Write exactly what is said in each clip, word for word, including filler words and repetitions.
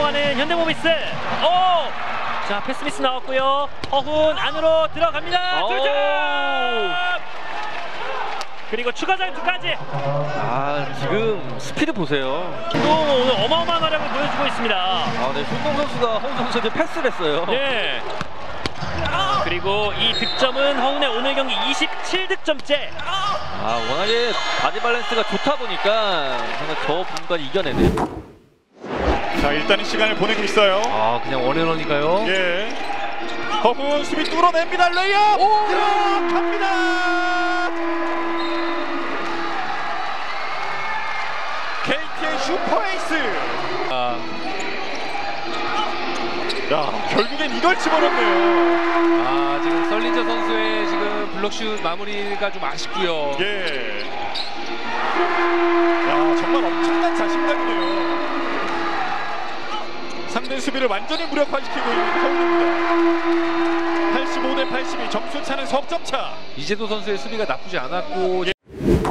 앞서가는 현대모비스. 오! 자, 패스 미스 나왔고요. 허훈 안으로 들어갑니다. 두 점! 그리고 추가 장투까지. 아, 지금 스피드 보세요. 또 오늘 어마어마한 활약을 보여주고 있습니다. 아, 네, 손동 선수가 허훈 선수에게 패스를 했어요. 네. 그리고 이 득점은 허훈의 오늘 경기 이십칠 득점째. 아, 워낙에 바디 밸런스가 좋다 보니까 정말 저 부분까지 이겨내네요. 자, 일단은 시간을 보내고 있어요. 아, 그냥 원앤원인가요? 예. 허훈 수비 뚫어냅니다. 레이업 들어갑니다. 케이티의 슈퍼 에이스. 아. 야, 결국엔 이걸 집어넣네요. 아, 지금 설린저 선수의 지금 블록슛 마무리가 좀 아쉽고요. 예. 야, 정말 엄청난 자신감이네요. 상대 수비를 완전히 무력화시키고 있는 허훈입니다. 팔십오 대 팔십이, 점수 차는 석점 차. 이재도 선수의 수비가 나쁘지 않았고. 예.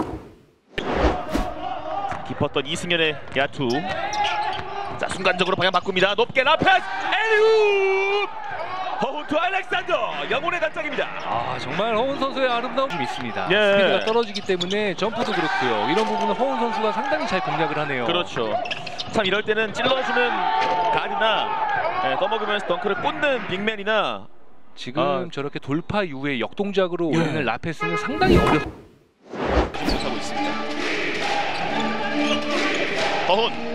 깊었던 이승현의 야투. 자, 순간적으로 방향 바꿉니다. 높게 라페스 에리웁. 허훈 투 알렉산더. 영혼의 단장입니다. 아, 정말 허훈 선수의 아름다움이 좀 있습니다. 예. 스피드가 떨어지기 때문에 점프도 그렇고요. 이런 부분은 허훈 선수가 상당히 잘 공략을 하네요. 그렇죠. 참 이럴 때는 찔러주는 가드나 예, 떠먹으면서 덩크를 꽂는 빅맨이나 지금 아. 저렇게 돌파 이후에 역동작으로 올리는 라페스는 상당히 어렵습니다. 하고 있습니다. 허훈.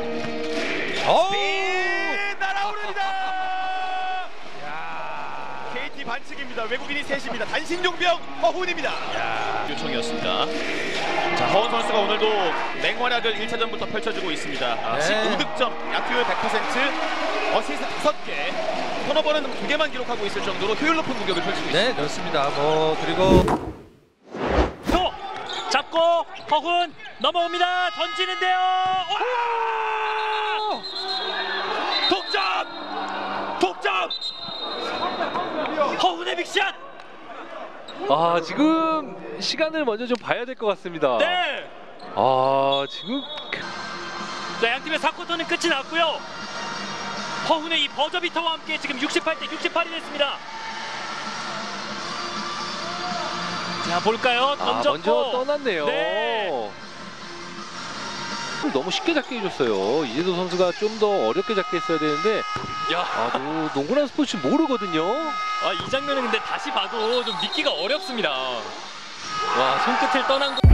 네, 날아오릅니다. 케이티 반칙입니다. 외국인이 셋입니다. 단신 용병 허훈입니다. 야, 요청이었습니다. 자, 허훈 선수가 오늘도 맹활약을 일 차전부터 펼쳐주고 있습니다. 아, 네. 십오 득점, 야투율 백 퍼센트, 어시스트 다섯 개, 턴오버는 두 개만 기록하고 있을 정도로 효율 높은 공격을 펼치고 있습니다. 네, 그렇습니다. 뭐 그리고 또 잡고 허훈 넘어옵니다. 던지는데요. 와! 독점! 독점! 허훈의 빅샷. 아, 지금 시간을 먼저 좀 봐야 될 것 같습니다. 네. 아, 지금 자, 양팀의 사 쿼터는 끝이 났고요. 허훈의 이 버저비터와 함께 지금 육십팔 대 육십팔이 됐습니다. 자, 볼까요? 아, 던졌고. 먼저 떠났네요. 네. 너무 쉽게 잡게 해줬어요. 이재도 선수가 좀 더 어렵게 잡게 했어야 되는데, 야, 아, 또 농구라는 스포츠 모르거든요. 아, 이 장면은 근데 다시 봐도 좀 믿기가 어렵습니다. 와, 손끝을 떠난 거.